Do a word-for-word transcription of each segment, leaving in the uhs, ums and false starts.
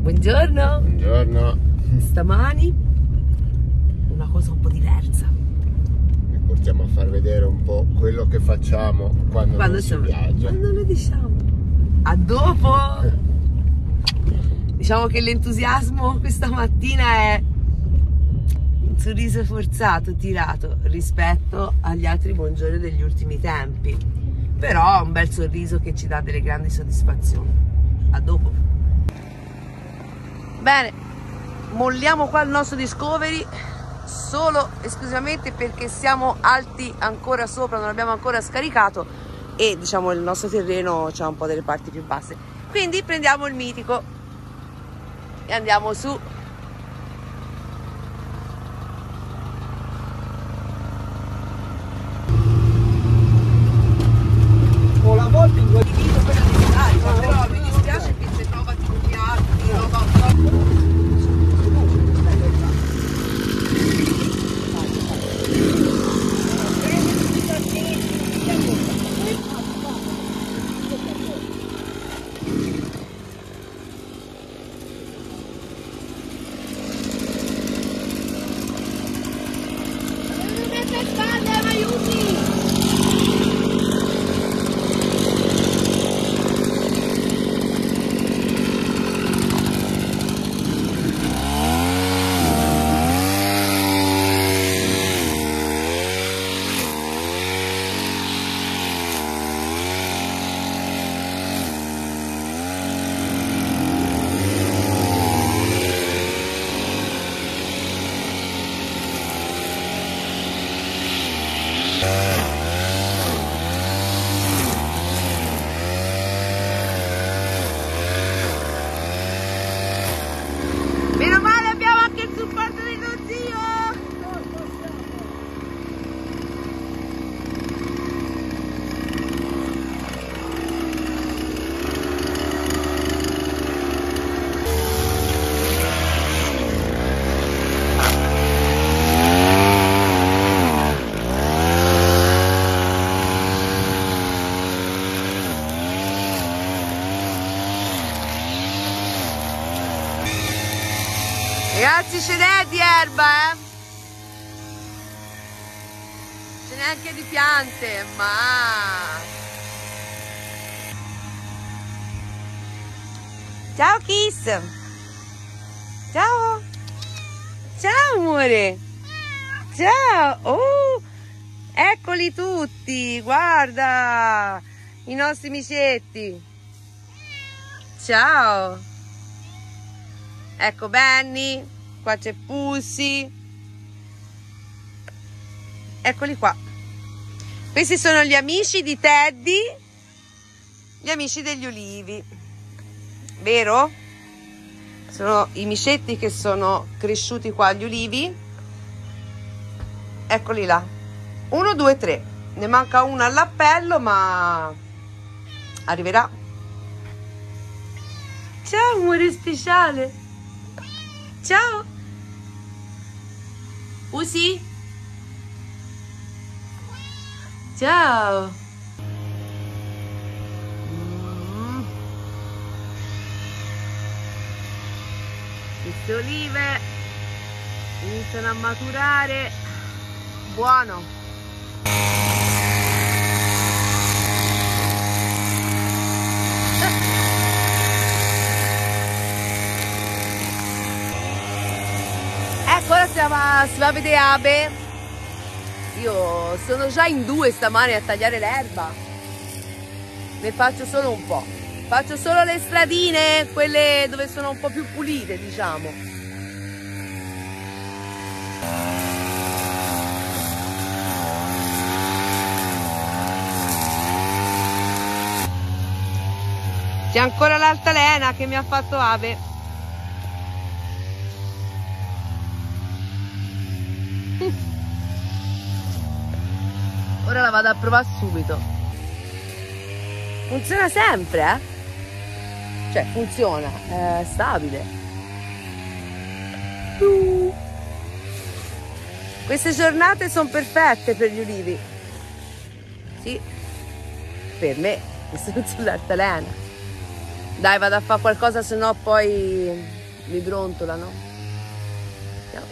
Buongiorno. Buongiorno. Stamani una cosa un po' diversa. Vi portiamo a far vedere un po' quello che facciamo quando, quando non si viaggia. Quando lo diciamo. A dopo. Diciamo che l'entusiasmo questa mattina è un sorriso forzato, tirato rispetto agli altri buongiorni degli ultimi tempi. Però un bel sorriso che ci dà delle grandi soddisfazioni. A dopo. Bene, molliamo qua il nostro Discovery solo esclusivamente perché siamo alti ancora sopra, non abbiamo ancora scaricato e diciamo il nostro terreno ha un po' delle parti più basse. Quindi prendiamo il mitico e andiamo su. Con la volta in due video quella di scarica, però mi dispiace che se trova tipo piatti, roba troppo. Meno male abbiamo anche il supporto dello zio! Ragazzi, ce n'è di erba, eh? Ce n'è anche di piante, ma... Ciao Kiss! Ciao! Ciao amore! Ciao! Oh! Eccoli tutti! Guarda! I nostri amicetti! Ciao! Ecco Benny, qua c'è Pussy, eccoli qua. Questi sono gli amici di Teddy, gli amici degli ulivi, vero? Sono i micetti che sono cresciuti qua agli ulivi, eccoli là, uno, due, tre, ne manca uno all'appello ma arriverà. Ciao amore speciale! Ciao! Usi? Ciao! Mm. Queste olive iniziano a maturare. Buono! Ecco, ora stiamo a, si va a vedere Abe. Io sono già in due stamane a tagliare l'erba. Ne faccio solo un po'. Faccio solo le stradine, quelle dove sono un po' più pulite, diciamo. C'è ancora l'altalena che mi ha fatto Abe. Ora la vado a provare subito. Funziona sempre, eh? Cioè, funziona, è stabile. Uh. Queste giornate sono perfette per gli ulivi. Sì, per me, che sono sull'altalena. Dai, vado a fare qualcosa, se no poi mi brontolano. No.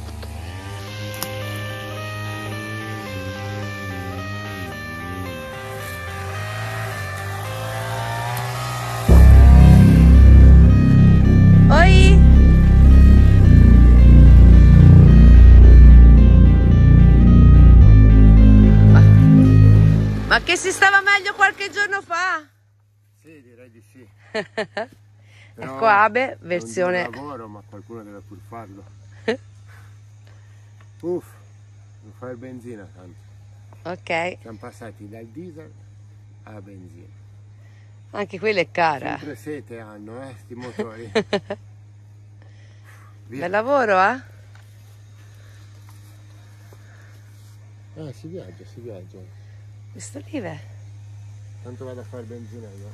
Oi! Ma, ma che si stava meglio qualche giorno fa? Sì, direi di sì. Ecco Abe, versione... Non lavoro, ma qualcuno deve pur farlo. Uff, non fare benzina tanto. Ok. Siamo passati dal diesel alla benzina. Anche quella è cara. Sempre sete hanno, eh, sti motori. Bel lavoro, eh? Ah, si viaggia, si viaggia. Questo lì è. Tanto vado a fare benzina io.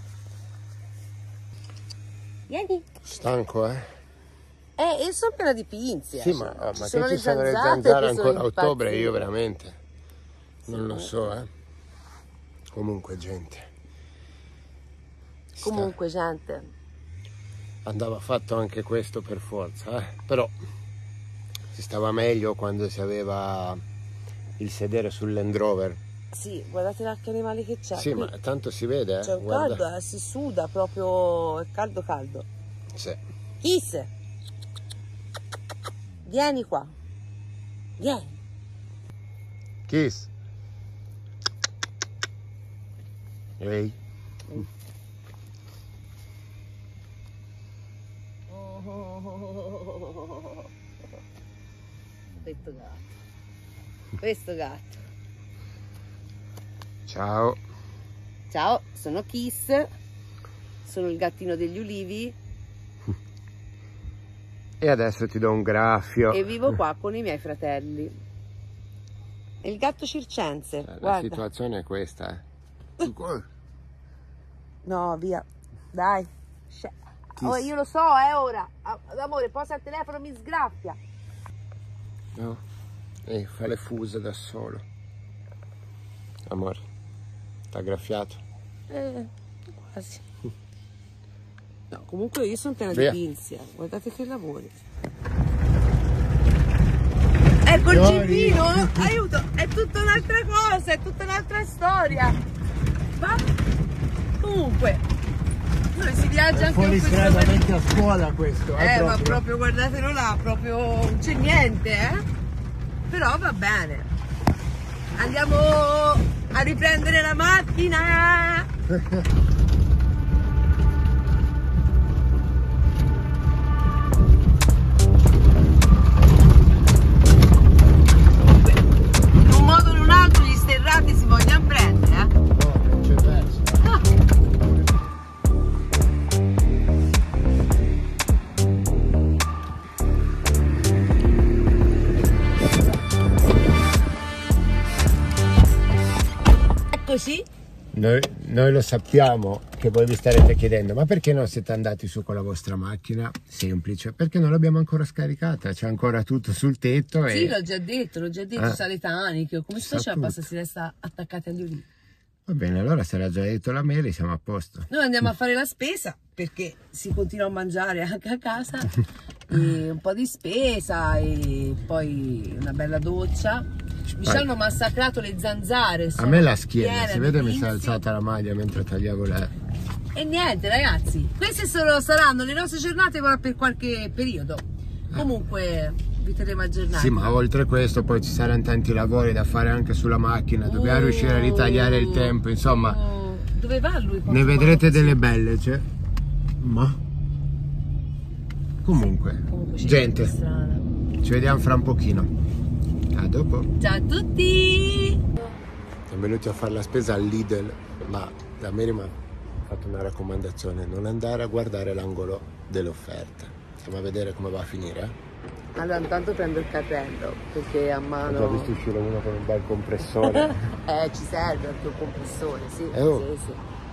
Vieni. Stanco, eh? Eh, io sono piena di pinze. Sì, eh. ma, ma ci che sono ci le sono le zanzare zanzare che ancora sono a ottobre? impazzite. Io veramente non Sì. lo so, eh? Comunque, gente. Comunque, gente. Andava fatto anche questo per forza, eh? Però si stava meglio quando si aveva il sedere sul Land Rover. Sì, guardate che animali che c'è. Sì, qui. ma tanto si vede, eh? C'è un Guarda. caldo, eh, si suda proprio, è caldo caldo. Sì. Kiss, vieni qua, vieni. Kiss. Ehi. Questo gatto, questo gatto. Ciao. Ciao, sono Kiss, sono il gattino degli ulivi E adesso ti do un graffio. e vivo qua con i miei fratelli. E il gatto circense, La guarda. situazione è questa, eh. No, via, dai. Oh, io lo so, è ora. Amore, posa il telefono, mi sgraffia. No. E fa le fuse da solo. Amore, t'ha graffiato? Eh, quasi. No, comunque io sono piena Via. di pinze. Guardate che lavori. Ecco il Fiori. cipino, aiuto, è tutta un'altra cosa, è tutta un'altra storia. Ma comunque, noi si viaggia anche Fuori con strada, questo. vecchia scuola questo. Eh, Eh, ma proprio. proprio guardatelo là, proprio non c'è niente, eh? Però va bene. Andiamo a riprendere la macchina. In un modo o in un altro gli sterrati si vogliono prendere, eh? No, non c'è verso. Eccoci. Noi, noi lo sappiamo che voi vi starete chiedendo, ma perché non siete andati su con la vostra macchina? Semplice, perché non l'abbiamo ancora scaricata, c'è ancora tutto sul tetto. Sì, e... l'ho già detto, l'ho già detto, Ah. sa le taniche, come si Sa faceva a tutto. passare, si resta attaccati agli ulivi. Va bene, allora se l'ha già detto la Meli siamo a posto. Noi andiamo a fare la spesa perché si continua a mangiare anche a casa, e un po' di spesa e poi una bella doccia. Mi ci hanno massacrato le zanzare. A sono me la schiena, piene si di vede mi si è pinze. alzata la maglia mentre tagliavo le... E niente ragazzi, queste sono, saranno le nostre giornate per qualche periodo. Comunque vi terremo aggiornati. Sì, ma oltre questo poi ci saranno tanti lavori da fare anche sulla macchina, dobbiamo Oh. riuscire a ritagliare il tempo, insomma, Oh, dove va lui? ne vedrete delle belle, cioè. Ma... Comunque, Comunque c'è gente, gente strana. ci vediamo fra un pochino. A dopo. Ciao a tutti! Siamo venuti a fare la spesa al Lidl, ma la Mary mi ha fatto una raccomandazione, non andare a guardare l'angolo delle offerte. Stiamo a vedere come va a finire, eh? Allora intanto prendo il carrello perché a Ho già mano... visto uscire uno con un bel compressore. Eh, ci serve anche un compressore, sì. Eh, oh. Sì,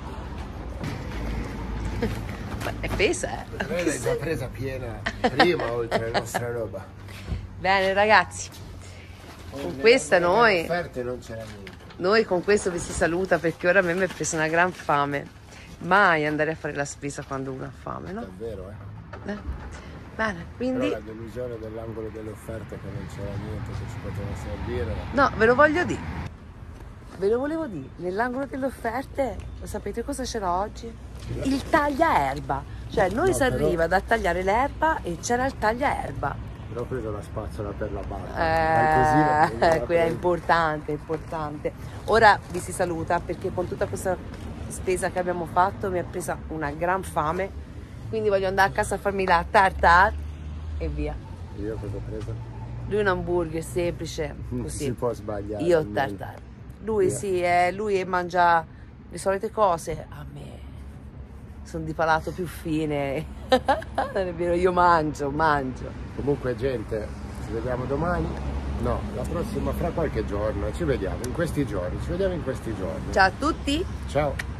sì. Ma è pesa, eh. Lei l'hai già presa piena prima, oltre alla nostra roba. Bene ragazzi, con questa noi... offerte non c'era niente. Noi con questo vi si saluta perché ora a me mi è presa una gran fame. mai andare a fare la spesa quando uno ha fame, no? Davvero, eh? Eh? Bene, Però quindi... la delusione dell'angolo delle offerte che non c'era niente che ci poteva servire. No, ve lo voglio dire. Ve lo volevo dire. Nell'angolo delle offerte, lo sapete cosa c'era oggi? Il tagliaerba. Cioè, noi No, si però- arriva da tagliare l'erba e c'era il tagliaerba. Però ho preso la spazzola per la barba. Eh, qui è importante, importante. Ora vi si saluta perché con tutta questa spesa che abbiamo fatto mi è presa una gran fame. Quindi voglio andare a casa a farmi la tartare e via. Io cosa ho preso? Lui un hamburger semplice, Non così. si può sbagliare. Io almeno. tartare. Lui Via. sì, eh, lui mangia le solite cose. A me sono di palato più fine. Non è vero, io mangio, mangio. Comunque gente, ci vediamo domani. No, la prossima fra qualche giorno. Ci vediamo in questi giorni. Ci vediamo in questi giorni. Ciao a tutti. Ciao.